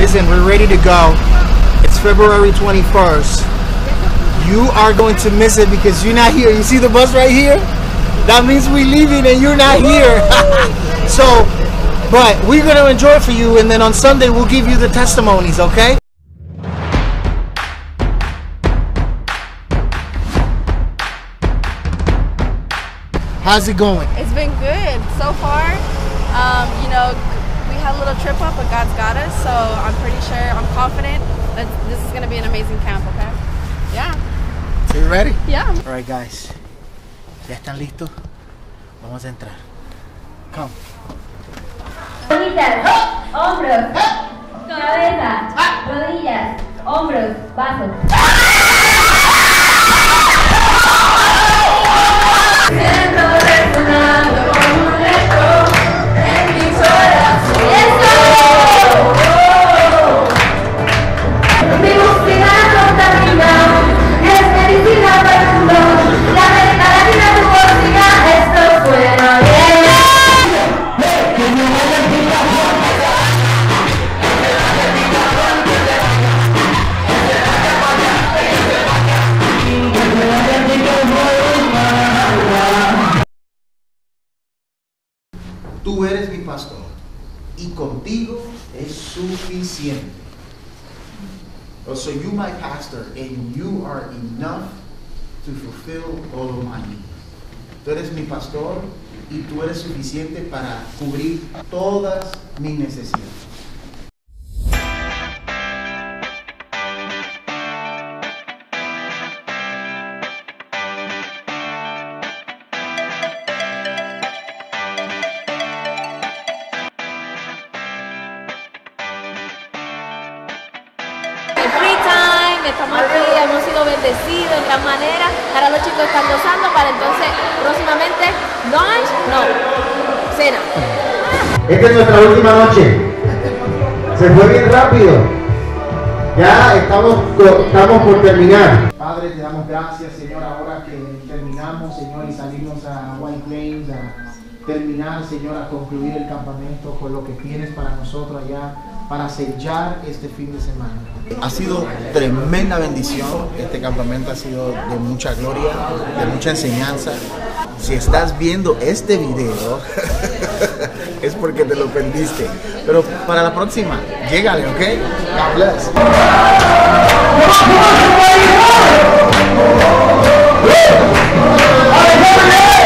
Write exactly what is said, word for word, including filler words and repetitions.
listen, we're ready to go. It's February twenty-first. You are going to miss it because you're not here. You see the bus right here? That means we're leaving and you're not here. So, but we're going to enjoy it for you, and then on Sunday we'll give you the testimonies, okay? How's it going? It's been good so far. Um, you know, we had a little trip up, but God's got us, so I'm pretty sure, I'm confident that this is going to be an amazing camp, okay? Yeah. So you ready? Yeah. All right, guys. ¿Ya están listos? Vamos a entrar. Come. Bonitas, hombros, cabeza, rodillas, hombros, brazos. Siento resonando como un eco en mis horas. Mi música contamina, es medicina para el mundo. La América Latina, tu música, esto suena bien. Tú eres mi pastor y contigo es suficiente. So you my pastor and you are enough to fulfill all of my needs. Tú eres mi pastor y tú eres suficiente para cubrir todas mis necesidades. Free time, estamos aquí, hemos sido bendecidos en gran manera. Ahora los chicos están gozando para entonces próximamente lunch, no, cena. Esta es nuestra última noche. Se fue bien rápido. Ya estamos, estamos por terminar. Padre, te damos gracias, Señor, ahora que terminamos, Señor, y salimos a White Plains, a terminar, Señor, a concluir el campamento con lo que tienes para nosotros allá, para sellar este fin de semana. Ha sido tremenda bendición, este campamento ha sido de mucha gloria, de mucha enseñanza. Si estás viendo este video, es porque te lo perdiste. Pero para la próxima, llégale, ¿ok? God bless.